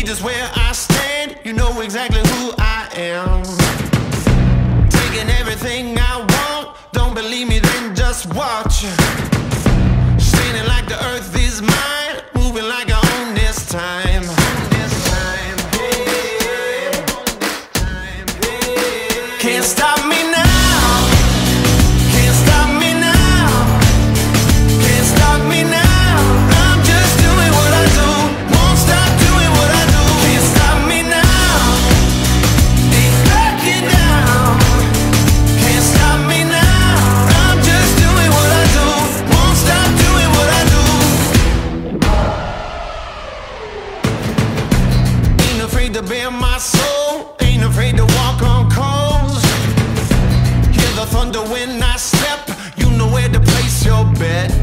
just where I stand, you know exactly who I am. Taking everything I want, don't believe me, then just watch. Standing like the earth is mine, moving like I own this time. Can't stop me now, can't stop me now, can't stop me now. I'm just doing what I do, won't stop doing what I do. Can't stop me now, ain't backing down. Can't stop me now, I'm just doing what I do, won't stop doing what I do. Ain't afraid to bare my soul, ain't afraid to walk on coals. Hear the thunder when I step, you know where to place your bet.